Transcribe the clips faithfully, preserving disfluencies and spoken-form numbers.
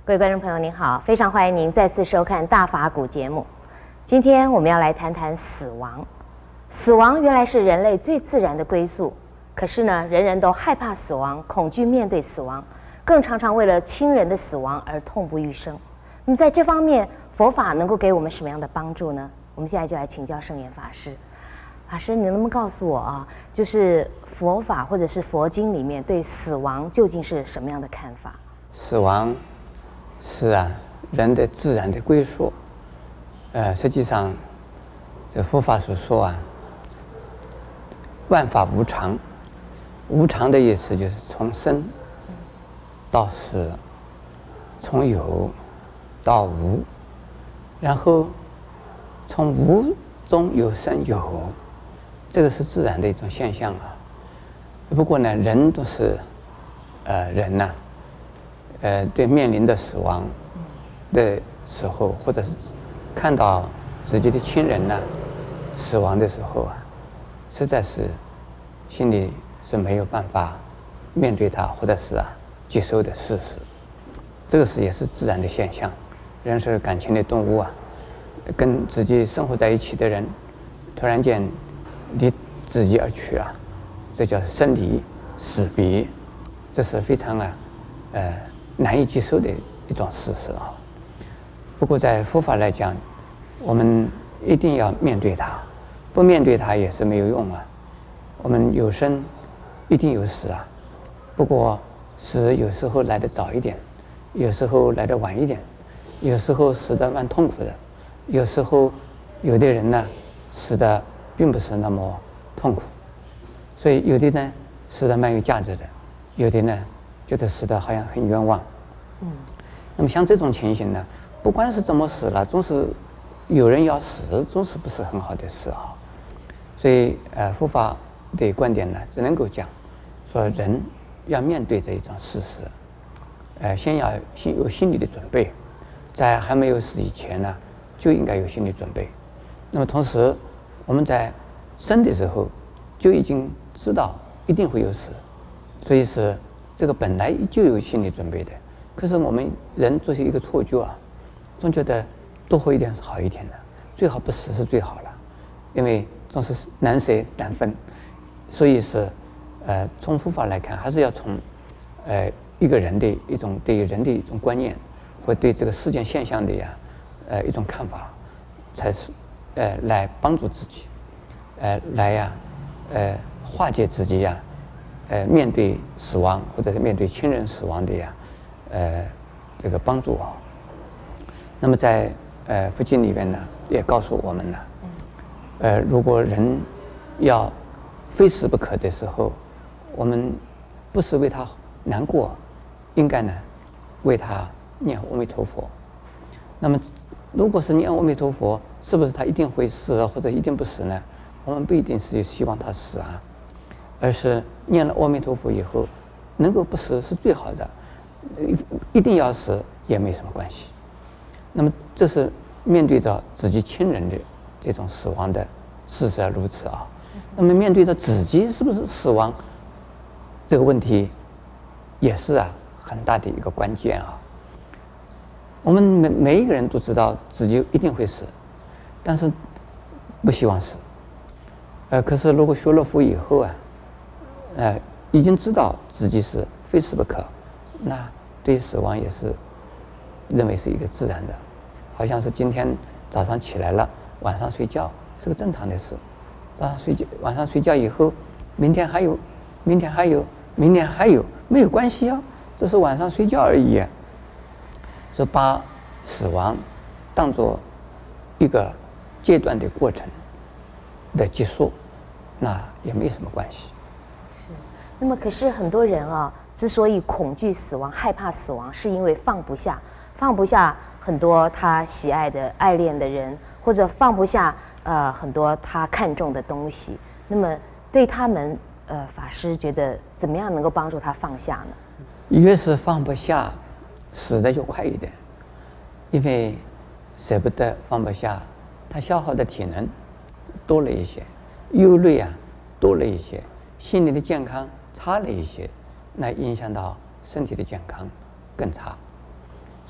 各位观众朋友您好，非常欢迎您再次收看大法古节目。今天我们要来谈谈死亡。死亡原来是人类最自然的归宿，可是呢，人人都害怕死亡，恐惧面对死亡，更常常为了亲人的死亡而痛不欲生。那么在这方面，佛法能够给我们什么样的帮助呢？我们现在就来请教圣严法师。法师，你能不能告诉我啊，就是佛法或者是佛经里面对死亡究竟是什么样的看法？ 死亡是啊，人的自然的归宿。呃，实际上，这佛法所说啊，万法无常。无常的意思就是从生到死，从有到无，然后从无中有生有，这个是自然的一种现象啊。不过呢，人都是呃人呐、啊，呃，对面临的死亡的时候，或者是看到自己的亲人呐、啊、死亡的时候啊，实在是心里是没有办法面对它，或者是啊接受的事实。这个是也是自然的现象。人是感情的动物啊，跟自己生活在一起的人突然间离自己而去啊，这叫生离死别，这是非常啊呃难以接受的一种事实啊。不过在佛法来讲，我们一定要面对它，不面对它也是没有用啊。我们有生一定有死啊，不过死有时候来得早一点，有时候来得晚一点，有时候死得蛮痛苦的，有时候有的人呢死得并不是那么痛苦，所以有的呢死得蛮有价值的，有的呢觉得死得好像很冤枉。嗯，那么像这种情形呢，不管是怎么死了，总是有人要死，总是不是很好的事啊。所以呃，佛法的观点呢，只能够讲说人要面对这一种事实，呃，先要心有心理的准备，在还没有死以前呢，就应该有心理准备。那么同时，我们在生的时候就已经知道一定会有死，所以是这个本来就有心理准备的。可是我们人做一个错觉啊，总觉得多活一点是好一点的，最好不死是最好了，因为总是难舍难分。所以是，呃，从佛法来看，还是要从，呃，一个人的一种对人的一种观念，或对这个事件现象的呀，呃，一种看法，才是，呃，来帮助自己，呃，来呀，呃，化解自己呀，呃，面对死亡或者是面对亲人死亡的呀，呃，这个帮助啊。那么在呃佛经里边呢，也告诉我们呢，呃，如果人要非死不可的时候，我们不是为他难过，应该呢为他念阿弥陀佛。那么如果是念阿弥陀佛，是不是他一定会死或者一定不死呢？我们不一定是希望他死啊，而是念了阿弥陀佛以后，能够不死是最好的，一定要死也没什么关系。那么这是面对着自己亲人的这种死亡的事实如此啊。那么面对着自己是不是死亡这个问题，也是啊很大的一个关键啊。我们每每一个人都知道自己一定会死，但是不希望死。呃，可是如果学了佛以后啊，呃，已经知道自己是非死不可，那对死亡也是认为是一个自然的，好像是今天早上起来了，晚上睡觉是个正常的事。早上睡觉，晚上睡觉以后，明天还有，明天还有，明天还有，没有关系啊，这是晚上睡觉而已。所以把死亡当作一个阶段的过程的结束，那也没什么关系。 是，那么可是很多人啊，之所以恐惧死亡、害怕死亡，是因为放不下，放不下很多他喜爱的、爱恋的人，或者放不下呃很多他看重的东西。那么对他们，呃，法师觉得怎么样能够帮助他放下呢？ 越是放不下，死的就快一点，因为舍不得放不下，他消耗的体能多了一些，忧虑啊多了一些，心理的健康差了一些，那影响到身体的健康更差。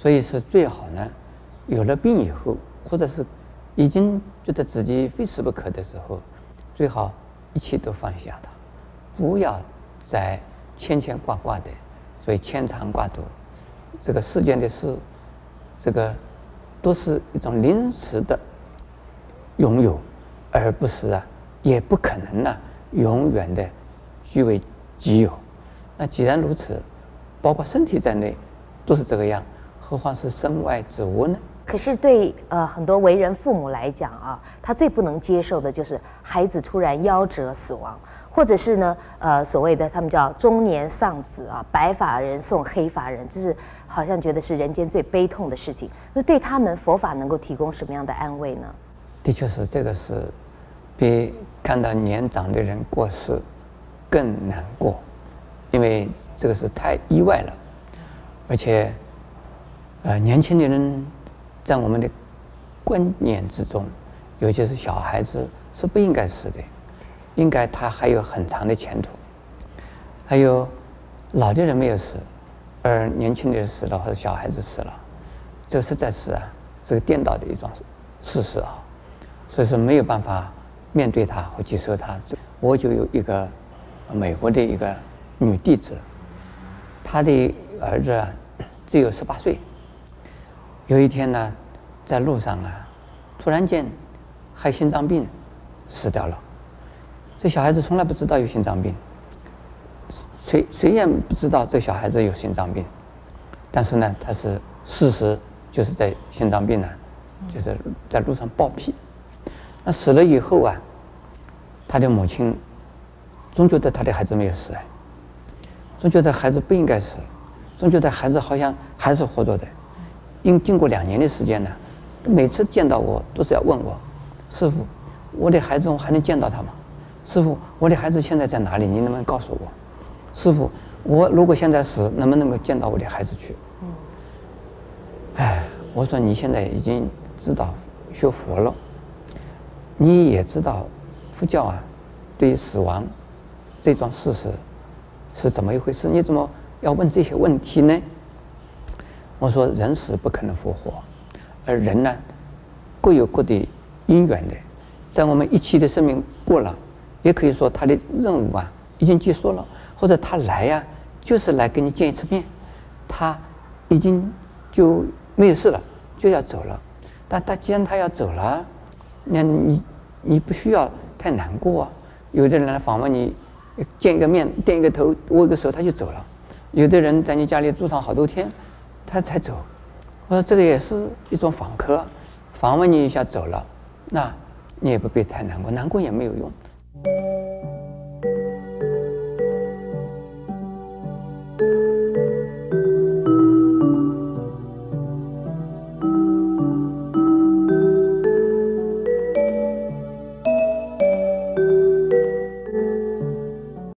所以是最好呢，有了病以后，或者是已经觉得自己非死不可的时候，最好一切都放下它，不要再牵牵挂挂的，所以牵肠挂肚。这个世间的事，这个都是一种临时的拥有，而不是啊，也不可能呢、啊，永远的据为己有。那既然如此，包括身体在内都是这个样，何况是身外之物呢？ 可是对呃很多为人父母来讲啊，他最不能接受的就是孩子突然夭折死亡，或者是呢呃所谓的他们叫中年丧子啊，白发人送黑发人，这是好像觉得是人间最悲痛的事情。那对他们佛法能够提供什么样的安慰呢？ 的确是，这个是比看到年长的人过世更难过，因为这个是太意外了，而且呃年轻的人在我们的观念之中，尤其是小孩子是不应该死的，应该他还有很长的前途。还有老的人没有死，而年轻的人死了或者小孩子死了，这实在是啊这个颠倒的一桩事实啊，所以说没有办法面对他或接受他。我就有一个美国的一个女弟子，她的儿子啊只有十八岁。有一天呢，在路上啊，突然间害心脏病死掉了。这小孩子从来不知道有心脏病，谁谁也不知道这小孩子有心脏病，但是呢，他是事实就是在心脏病呢，就是在路上暴毙。那死了以后啊，他的母亲总觉得他的孩子没有死，哎，总觉得孩子不应该死，总觉得孩子好像还是活着的。因经过两年的时间呢，每次见到我都是要问我，师父，我的孩子我还能见到他吗？师父，我的孩子现在在哪里？你能不能告诉我？师父，我如果现在死，能不能够见到我的孩子去？嗯，哎，我说你现在已经知道学佛了，你也知道佛教啊，对于死亡这桩事实是怎么一回事？你怎么要问这些问题呢？我说人死不可能复活，而人呢，各有各的因缘的，在我们一期的生命过了，也可以说他的任务啊已经结束了，或者他来呀、啊、就是来跟你见一次面，他已经就没有事了，就要走了。但他既然他要走了，那你你不需要太难过啊。有的人来访问你，见一个面，点一个头，握一个手，他就走了。有的人在你家里住上好多天，他才走。我说这个也是一种访客，访问你一下走了，那你也不必太难过，难过也没有用。